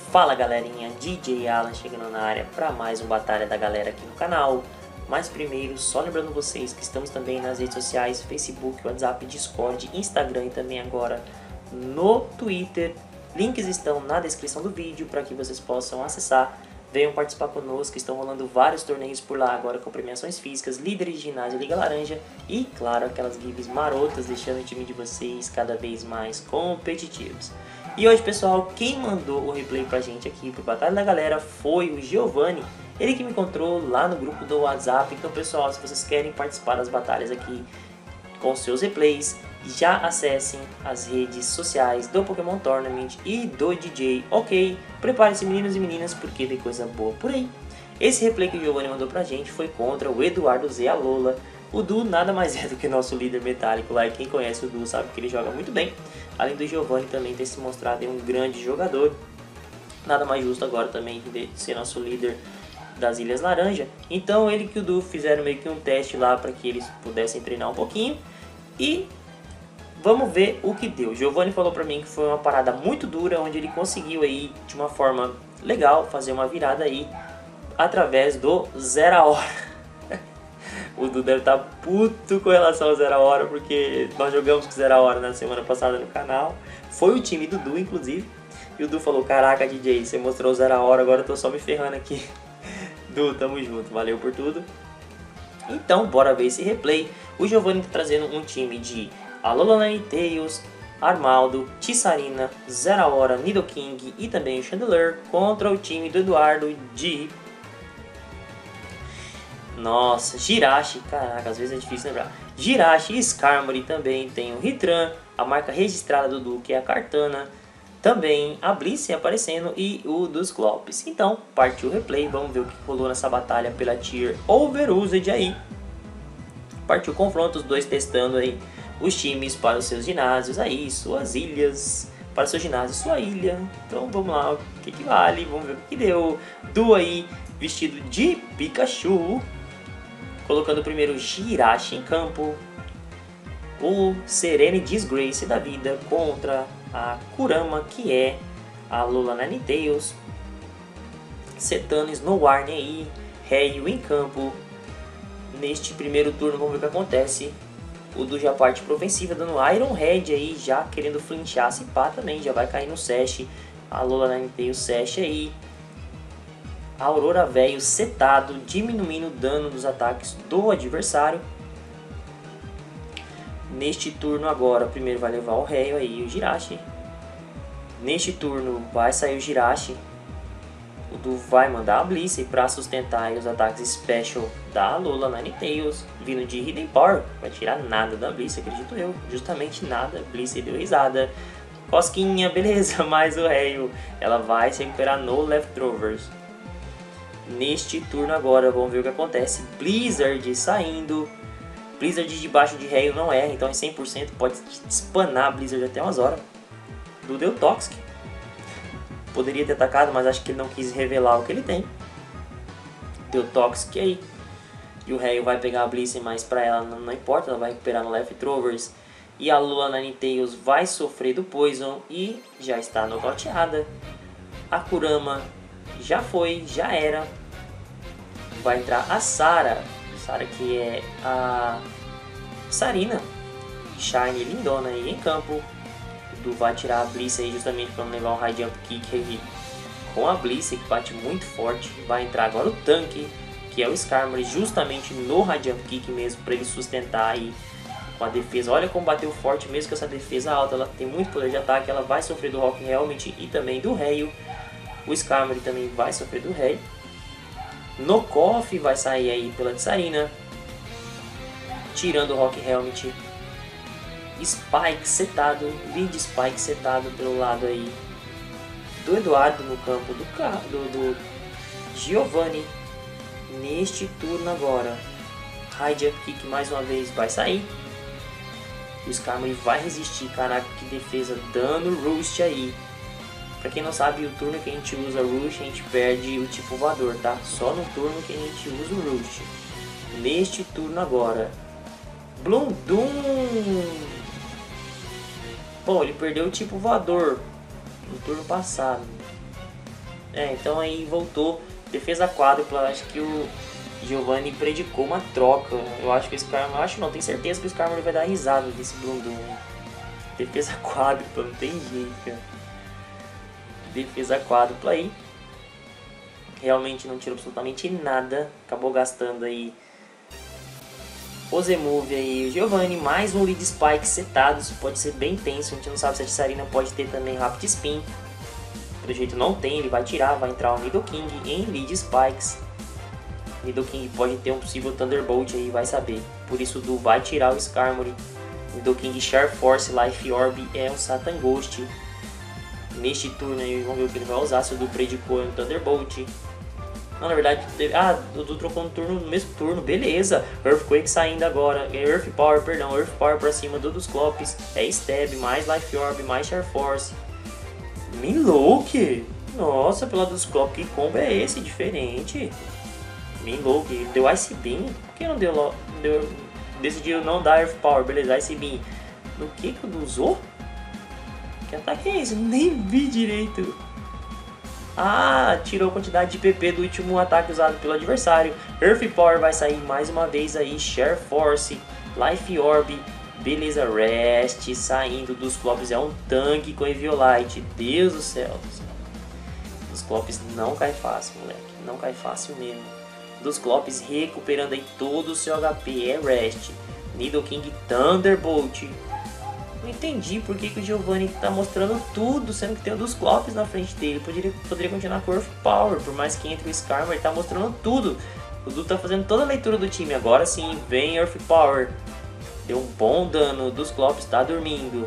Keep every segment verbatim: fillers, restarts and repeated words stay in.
Fala galerinha, D J Alan chegando na área para mais um Batalha da Galera aqui no canal. Mas primeiro, só lembrando vocês que estamos também nas redes sociais, Facebook, WhatsApp, Discord, Instagram e também agora no Twitter. Links estão na descrição do vídeo para que vocês possam acessar. Venham participar conosco, estão rolando vários torneios por lá agora com premiações físicas, líderes de ginásio Liga Laranja e, claro, aquelas gives marotas deixando o time de vocês cada vez mais competitivos. E hoje, pessoal, quem mandou o replay pra gente aqui pro Batalha da Galera foi o Giovanni, ele que me encontrou lá no grupo do WhatsApp. Então, pessoal, se vocês querem participar das batalhas aqui com seus replays, já acessem as redes sociais do Pokémon Tournament e do D J, ok? Preparem-se, meninos e meninas, porque vem coisa boa por aí. Esse replay que o Giovanni mandou pra gente foi contra o Eduardo Z Alola. O Du nada mais é do que nosso líder metálico lá, e quem conhece o Du sabe que ele joga muito bem. Além do Giovanni também ter se mostrado um grande jogador. Nada mais justo agora também de ser nosso líder das Ilhas Laranja. Então ele e o Du fizeram meio que um teste lá para que eles pudessem treinar um pouquinho. E vamos ver o que deu. O Giovanni falou pra mim que foi uma parada muito dura, onde ele conseguiu aí de uma forma legal fazer uma virada aí através do zero a hora. O Du deve estar puto com relação ao zero a hora, porque nós jogamos com zero a hora na semana passada no canal. Foi o time do Du, inclusive. E o Du falou: caraca, D J, você mostrou zero a hora, agora eu tô só me ferrando aqui. Du, tamo junto, valeu por tudo. Então, bora ver esse replay. O Giovanni tá trazendo um time de Alola Ninetales, Armaldo, Tissarina, zero a hora, Nidoking e também o Chandelure contra o time do Eduardo de... Nossa, Jirachi, caraca, às vezes é difícil lembrar. Jirachi e Skarmory também, tem o Hitran, a marca registrada do Du, que é a Kartana. Também a Blissey aparecendo e o dos Clops. Então, partiu o replay, vamos ver o que rolou nessa batalha pela Tier Overused aí. Partiu o confronto, os dois testando aí os times para os seus ginásios aí, suas ilhas, para o seu ginásio, sua ilha. Então vamos lá, o que que vale, vamos ver o que deu. Du aí, vestido de Pikachu, colocando o primeiro Jirachi em campo. O Serene Disgrace da vida contra a Kurama, que é a Alola Ninetales. Setando Snowarne aí, Reio em campo. Neste primeiro turno vamos ver o que acontece. O Du já parte para ofensiva, dando Iron Head aí, já querendo flinchar, se pá também, já vai cair no Sash. A Alola Ninetales Sash aí. A Aurora Velho setado, diminuindo o dano dos ataques do adversário. Neste turno agora, primeiro vai levar o Reio aí, o Jirachi. Neste turno vai sair o Jirachi. O Du vai mandar a Blissey para sustentar os ataques Special da Alola Ninetales. Vindo de Hidden Power, vai tirar nada da Blissey, acredito eu. Justamente nada, Blissey deu risada. Cosquinha, beleza, mas o Reio, ela vai se recuperar no Leftovers. Neste turno agora, vamos ver o que acontece. Blizzard saindo. Blizzard debaixo de Reio não erra, então é cem por cento, pode spanar Blizzard até umas horas. Du deu Toxic. Poderia ter atacado, mas acho que ele não quis revelar o que ele tem. Deu Toxic aí. E o Reio vai pegar a Blissey, mas pra ela não, não importa, ela vai recuperar no Leftovers. E a Alola Ninetales vai sofrer do Poison e já está nocauteada. A Kurama já foi, já era. Vai entrar a Sara. Sara que é a Sarina. Shine lindona aí em campo. O Du vai tirar a Blissey aí justamente para não levar um High Jump Kick aí com a Blissey, que bate muito forte. Vai entrar agora o tanque, que é o Skarmory, justamente no High Jump Kick mesmo, para ele sustentar aí com a defesa. Olha como bateu forte, mesmo com essa defesa alta, ela tem muito poder de ataque. Ela vai sofrer do Rock Helmet e também do Reio. O Skarmory também vai sofrer do Reio. No Koff vai sair aí pela Tsarina, tirando o Rock Helmet. Spike setado, Lead Spike setado pelo lado aí do Eduardo no campo do, do, do Giovanni. Neste turno agora, High Jump Kick mais uma vez vai sair. O Skarmory vai resistir, caraca, que defesa, dando Roost aí. Pra quem não sabe, o turno que a gente usa Roost, a gente perde o tipo voador, tá? Só no turno que a gente usa o Roost. Neste turno agora, Blundum. Bom, ele perdeu o tipo voador no turno passado. É, então aí voltou. Defesa quádrupla, acho que o Giovanni predicou uma troca. Eu acho que o Skarmory, eu acho não, tenho certeza que o Skarmory vai dar risada desse Blundum. Defesa quádrupla, não tem jeito, cara. Defesa quádrupla aí. Realmente não tirou absolutamente nada. Acabou gastando aí o Z-Move aí, o Giovanni, mais um Lead Spike setado. Isso pode ser bem tenso. A gente não sabe se a Tsarina pode ter também Rapid Spin. Pelo jeito não tem, ele vai tirar, vai entrar o Nidoking em Lead Spikes. Nidoking pode ter um possível Thunderbolt aí, vai saber. Por isso o Du vai tirar o Skarmory. Nidoking Share Force, Life Orb é um Satan Ghost. Neste turno aí, vamos ver o que ele vai usar. Se o Du predicou é um Thunderbolt. Não, na verdade, ah, o Du trocou no turno, no mesmo turno, beleza. Earthquake saindo agora, Earth Power, perdão, Earth Power pra cima do Dusclops. É Stab, mais Life Orb, mais Share Force. Milouk? Nossa, pela Dusclops, que combo é esse? Diferente. Milouk, deu Ice Beam? Por que não deu, deu... Decidiu não dar Earth Power, beleza, Ice Beam. No que que o Du usou? Que ataque é esse? Nem vi direito. Ah, tirou a quantidade de P P do último ataque usado pelo adversário. Earth Power vai sair mais uma vez aí. Share Force, Life Orb. Beleza, Rest saindo dos Clops. É um tanque com Eviolite. Deus do céu. Dos Clops não cai fácil, moleque. Não cai fácil mesmo. Dos Clops recuperando aí todo o seu H P. É Rest. Nidoking Thunderbolt. Não entendi por que, que o Giovanni tá mostrando tudo, sendo que tem o dos Clops na frente dele. Poderia, poderia continuar com o Earth Power, por mais que entre o Skarmory, ele tá mostrando tudo. O Du tá fazendo toda a leitura do time. Agora sim, vem Earth Power. Deu um bom dano, dos Clops tá dormindo.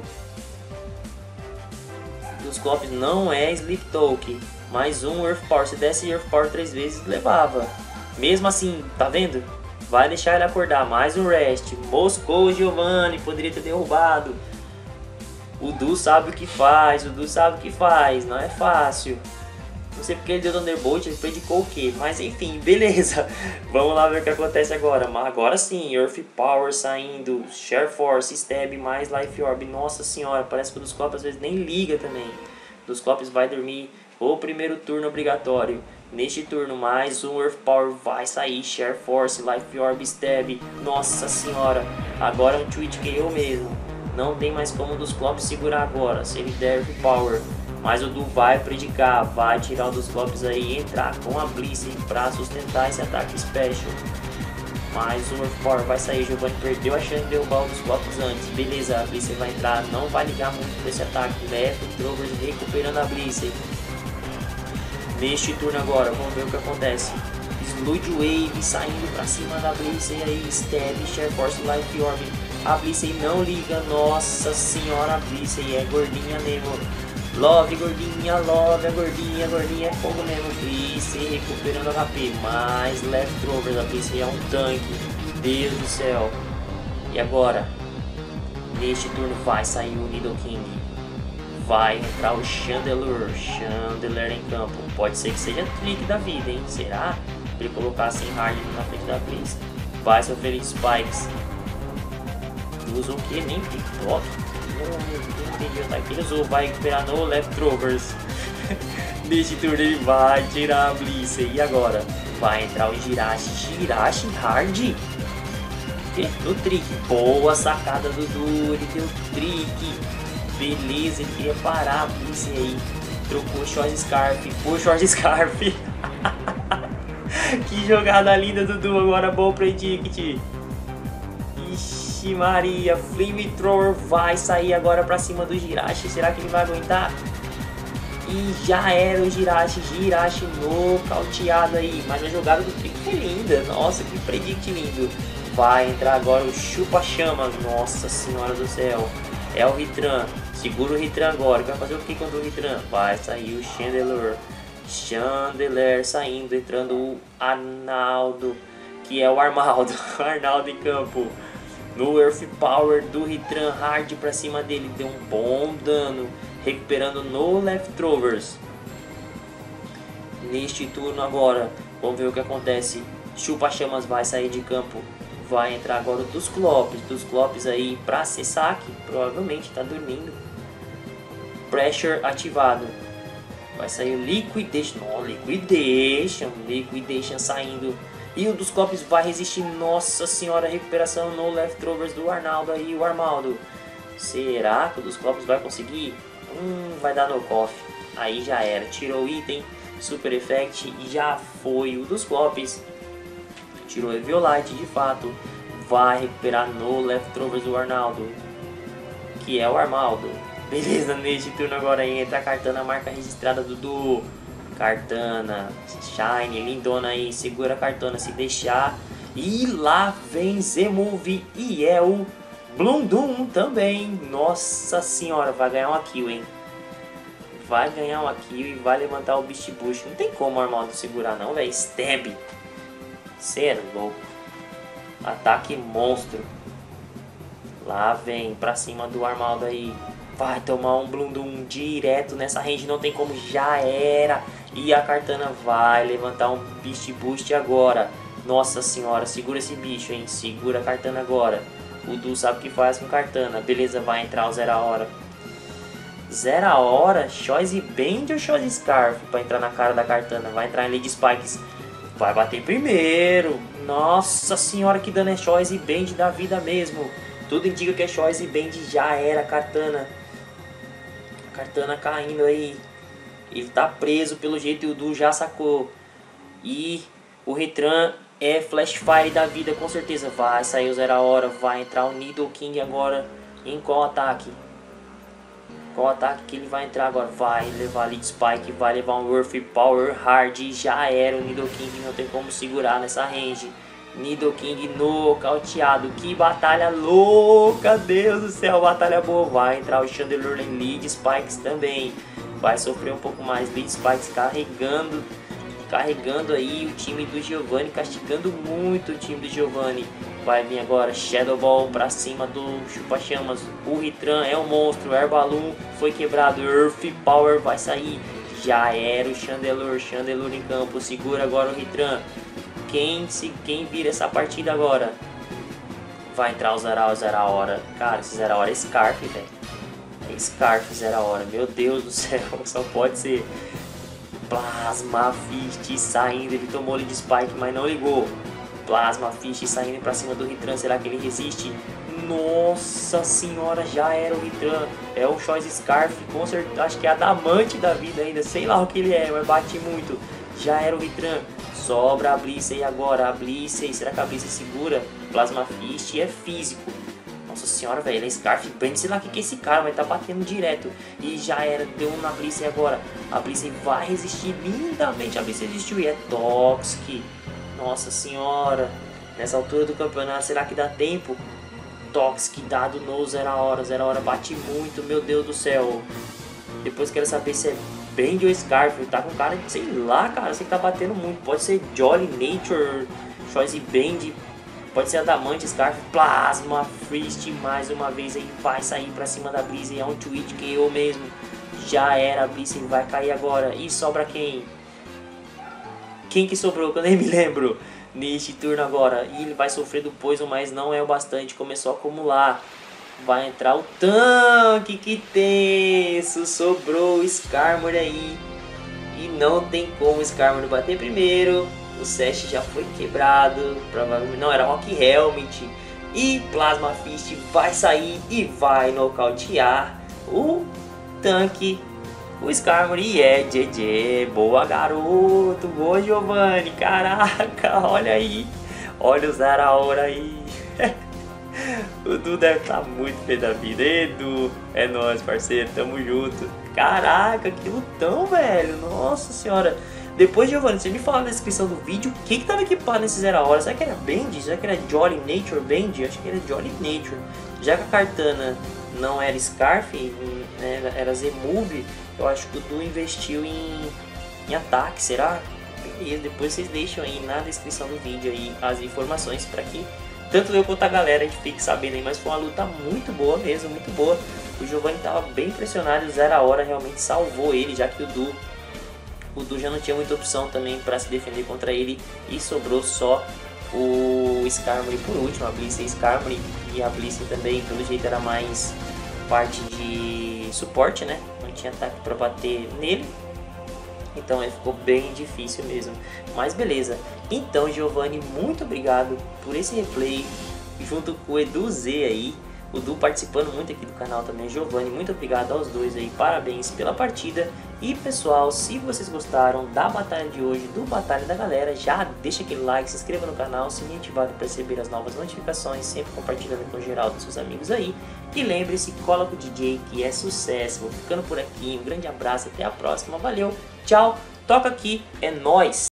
Dos Clops não é Sleep Talk. Mais um Earth Power, se desse Earth Power três vezes, levava. Mesmo assim, tá vendo? Vai deixar ele acordar, mais um Rest. Moscou o Giovanni, poderia ter derrubado. O Du sabe o que faz, o Du sabe o que faz, não é fácil. Não sei porque ele deu Thunderbolt, ele predicou o que, mas enfim, beleza. Vamos lá ver o que acontece agora. Mas agora sim, Earth Power saindo, Share Force, Stab, mais Life Orb. Nossa senhora, parece que o Dusclops às vezes nem liga também. O Dusclops vai dormir o primeiro turno obrigatório. Neste turno, mais um Earth Power vai sair, Share Force, Life Orb, Stab. Nossa senhora, agora é um Twitch K O mesmo. Não tem mais como o Dusclops segurar agora, se ele der Earth Power. Mas o Du vai predicar, vai tirar o Dusclops aí e entrar com a Blissey para sustentar esse ataque Special. Mais um Earth Power vai sair, Giovanni perdeu a chance de derrubar o Dusclops antes. Beleza, a Blissey vai entrar, não vai ligar muito desse ataque. Leftovers recuperando a Blissey. Neste turno agora, vamos ver o que acontece. Sludge Wave saindo para cima da Blissey aí, Stab, Share Force, Life Orb. A Blissey não liga, nossa senhora, a Blissey é gordinha mesmo. Love, gordinha, love, a gordinha, gordinha é fogo mesmo. Blissey recuperando H P, mais Leftovers, a Blissey é um tanque. Deus do céu. E agora? Neste turno vai sair o Nidoking. Vai entrar o Chandelure, Chandelure em campo. Pode ser que seja trick da vida, hein? Será? Ele colocar assim hard na frente da Blissey. Vai sofrer de Spikes. Usou o que? Nem TikTok? Não entendi o ataque que ele usou. Vai recuperar no Leftovers. Neste turno ele vai tirar a Blissey. E agora? Vai entrar o Jirachi. Jirachi hard? No trick. Boa sacada do Du. Ele deu trick. Beleza, ele queria parar a Blissey aí. Trocou o Short Scarf. Foi o Short Scarf. Que jogada linda do Du. Agora bom predict. Ixi Maria, Flamethrower vai sair agora pra cima do Jirachi. Será que ele vai aguentar? E já era o Jirachi, Jirachi nocauteado aí. Mas a jogada do trick foi linda. Nossa, que predict lindo. Vai entrar agora o Chupa-Chamas. Nossa senhora do céu. É o Hitran. Segura o Hitran agora. Vai fazer o que contra o Hitran? Vai sair o Chandelure. Chandelure saindo, entrando o Arnaldo. Que é o Arnaldo. Arnaldo em campo. No Earth Power do Hitran hard pra cima dele, deu um bom dano, recuperando no Leftovers. Neste turno agora, vamos ver o que acontece. Chupa-Chamas vai sair de campo, vai entrar agora o Dusclops. Dusclops aí pra ser saque, provavelmente tá dormindo. Pressure ativado. Vai sair o Liquidation. Não, Liquidation. Liquidation saindo. E o dos copos vai resistir. Nossa senhora, recuperação no leftovers do Arnaldo aí, o Armaldo. Será que o dos copos vai conseguir? Hum, vai dar no coffee. Aí já era. Tirou o item, Super Effect e já foi o dos copos. Tirou o Eviolite de fato. Vai recuperar no leftovers do Arnaldo, que é o Armaldo. Beleza, neste turno agora entra a Kartana, marca registrada do Du. Kartana, Shine, lindona aí, segura a Kartana se deixar. E lá vem Z-Move e é o Blundum também. Nossa senhora, vai ganhar uma kill, hein? Vai ganhar uma kill e vai levantar o Beast Boost. Não tem como o Armaldo segurar não, velho. Stab. Cê é louco. Ataque monstro. Lá vem pra cima do Armaldo aí. Vai tomar um Blundum direto nessa range. Não tem como, já era. E a Kartana vai levantar um Beast Boost agora. Nossa senhora, segura esse bicho, hein. Segura a Kartana agora. O Du sabe o que faz com Kartana. Beleza, vai entrar o Zero a Hora. Zero a Hora, Choice Band ou Choice Scarf pra entrar na cara da Kartana. Vai entrar em Lady Spikes. Vai bater primeiro. Nossa senhora, que dano é Choice Band da vida mesmo. Tudo indica que é Choice Band, já era Kartana. Kartana caindo aí. Ele tá preso pelo jeito e o Du já sacou. E o Retran é Flash Fire da vida, com certeza. Vai sair o Zero a Hora. Vai entrar o Nidoking agora. Em qual ataque? Qual ataque que ele vai entrar agora? Vai levar Lead Spike. Vai levar um Earth Power Hard. Já era o Nidoking. Não tem como segurar nessa range. Nidoking nocauteado. Que batalha louca. Deus do céu. Batalha boa. Vai entrar o Chandelure em Lead Spikes também. Vai sofrer um pouco mais. Lead Spikes carregando. Carregando aí o time do Giovanni. Castigando muito o time do Giovanni. Vai vir agora Shadow Ball pra cima do Chupa-Chamas. O Retran é um monstro. Air Balloon foi quebrado. Earth Power vai sair. Já era o Chandelure. Chandelure em campo. Segura agora o Retran. Quem, se, quem vira essa partida agora? Vai entrar o Zero, Zero a Hora. Cara, esse Zero a Hora é Scarf, velho. É Scarf Zero a Hora. Meu Deus do céu. Só pode ser. Plasma Fist saindo. Ele tomou Lead Spike, mas não ligou. Plasma Fist saindo pra cima do Retran. Será que ele resiste? Nossa senhora, já era o Retran. É o Choice Scarf, com certeza. Acho que é adamante da vida ainda. Sei lá o que ele é, mas bate muito. Já era o Retran. Sobra a Blissey agora. A Blissey, será que a Blissey segura? Plasma Fist é físico. Nossa senhora, velho, ele é Scarf Band. Sei lá o que, que é esse cara, vai tá batendo direto. E já era, deu um na Blissey agora. A Blissey vai resistir lindamente. A Blissey resistiu e é Toxic. Nossa senhora, nessa altura do campeonato, será que dá tempo? Toxic dado no Zero a Hora. Zero a Hora bate muito, meu Deus do céu. Depois quero saber se é Band ou Scarf. Tá com cara de, sei lá, cara, sei que tá batendo muito. Pode ser Jolly Nature, Choice Band, pode ser Adamante, Scarf, Plasma Fist mais uma vez aí. Vai sair pra cima da Blissey, é um tweet que eu mesmo. Já era, a Blissey vai cair agora. E sobra quem? Quem que sobrou? Que eu nem me lembro. Neste turno agora. E ele vai sofrer do Poison, mas não é o bastante. Começou a acumular. Vai entrar o tanque. Que tenso. Sobrou o Skarmory aí. E não tem como o Skarmory bater primeiro. O Sash já foi quebrado. Provavelmente não, era Rock Helmet. E Plasma Fist vai sair e vai nocautear o tanque. O Skarmory é G G, boa garoto, boa Giovanni, caraca, olha aí, olha o Zero a Hora aí. O Du deve estar muito pé da vida. Edu, é nóis, parceiro, tamo junto. Caraca, que lutão, velho, nossa senhora. Depois, Giovanni, você me fala na descrição do vídeo o que que tava equipado nesse Zero a Hora. Será que era Band? Será que era Jolly Nature Band? Acho que era Jolly Nature. Já que a Kartana não era Scarf, né, era Z-Move, eu acho que o Du investiu em, em ataque, será? Beleza, depois vocês deixam aí na descrição do vídeo aí as informações para que tanto eu quanto a galera a gente fique sabendo aí. Mas foi uma luta muito boa mesmo, muito boa. O Giovanni estava bem impressionado, o Zero a Hora realmente salvou ele, já que o Du, o Du já não tinha muita opção também para se defender contra ele e sobrou só o Skarmory por último, a Blissey Skarmory. E a Blissey também, pelo jeito, era mais parte de suporte, né? Não tinha ataque para bater nele. Então aí ficou bem difícil mesmo. Mas beleza. Então, Giovanni, muito obrigado por esse replay junto com o Edu Z aí. O Du participando muito aqui do canal também. Giovanni, muito obrigado aos dois aí. Parabéns pela partida. E pessoal, se vocês gostaram da batalha de hoje, do Batalha da Galera, já deixa aquele like, se inscreva no canal, sininho ativado para receber as novas notificações, sempre compartilhando com geral dos seus amigos aí. E lembre-se, cola com o D J que é sucesso. Vou ficando por aqui, um grande abraço, até a próxima, valeu, tchau, toca aqui, é nóis!